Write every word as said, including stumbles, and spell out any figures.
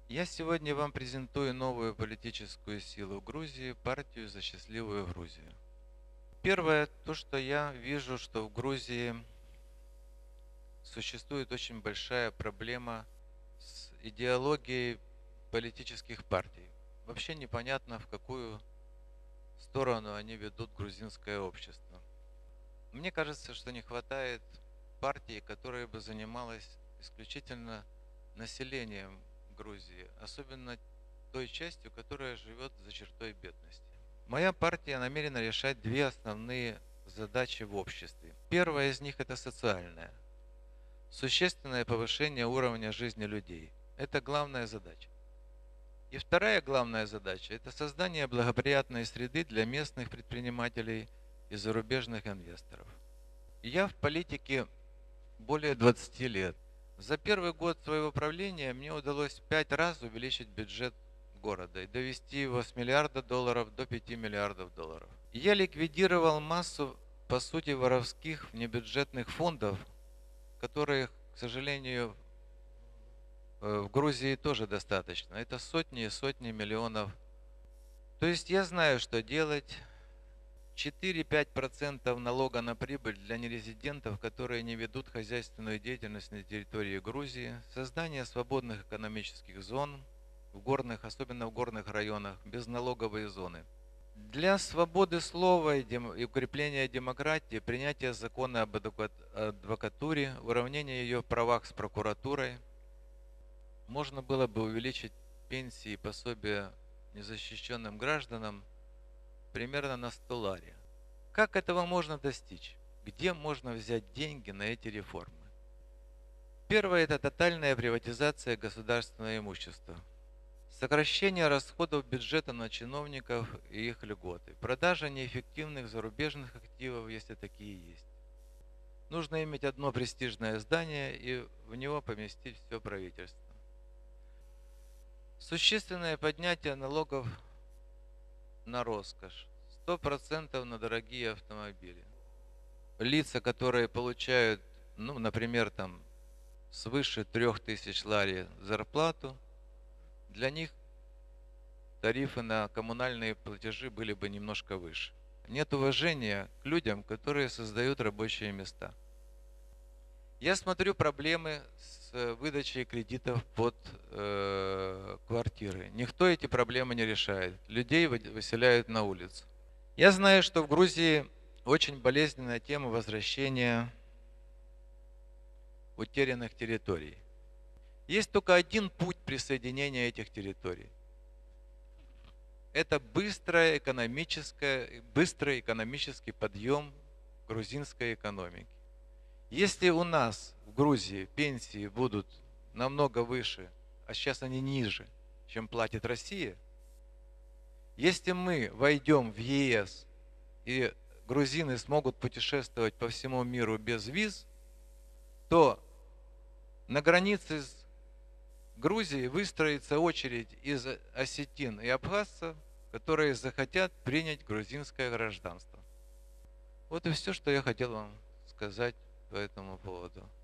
Я сегодня вам презентую новую политическую силу Грузии, партию «За счастливую Грузию». Первое, то, что я вижу, что в Грузии существует очень большая проблема с идеологией политических партий. Вообще непонятно, в какую сторону они ведут грузинское общество. Мне кажется, что не хватает партии, которая бы занималась исключительно населением Грузии, особенно той частью, которая живет за чертой бедности. Моя партия намерена решать две основные задачи в обществе. Первая из них – это социальная. Существенное повышение уровня жизни людей. Это главная задача. И вторая главная задача – это создание благоприятной среды для местных предпринимателей и зарубежных инвесторов. Я в политике более двадцати лет. За первый год своего правления мне удалось пять раз увеличить бюджет города и довести его с миллиарда долларов до пяти миллиардов долларов. Я ликвидировал массу, по сути, воровских внебюджетных фондов, которых, к сожалению, в Грузии тоже достаточно. Это сотни и сотни миллионов. То есть я знаю, что делать. четыре-пять процентов налога на прибыль для нерезидентов, которые не ведут хозяйственную деятельность на территории Грузии, создание свободных экономических зон в горных, особенно в горных районах, безналоговые зоны. Для свободы слова и, дем, и укрепления демократии, принятие закона об адвокатуре, уравнение ее в правах с прокуратурой, можно было бы увеличить пенсии и пособия незащищенным гражданам примерно на сто лари. Как этого можно достичь? Где можно взять деньги на эти реформы? Первое – это тотальная приватизация государственного имущества. Сокращение расходов бюджета на чиновников и их льготы. Продажа неэффективных зарубежных активов, если такие есть. Нужно иметь одно престижное здание и в него поместить все правительство. Существенное поднятие налогов на роскошь. сто процентов на дорогие автомобили. Лица, которые получают, ну, например, там свыше трех тысяч лари зарплату, для них тарифы на коммунальные платежи были бы немножко выше. Нет уважения к людям, которые создают рабочие места. Я смотрю проблемы с выдачей кредитов под э, квартиры. Никто эти проблемы не решает. Людей выселяют на улицу. Я знаю, что в Грузии очень болезненная тема возвращения утерянных территорий. Есть только один путь присоединения этих территорий. Это быстрое экономическое, быстрый экономический подъем грузинской экономики. Если у нас в Грузии пенсии будут намного выше, а сейчас они ниже, чем платит Россия, если мы войдем в ЕС и грузины смогут путешествовать по всему миру без виз, то на границе с Грузией выстроится очередь из осетин и абхазцев, которые захотят принять грузинское гражданство. Вот и все, что я хотел вам сказать по этому поводу.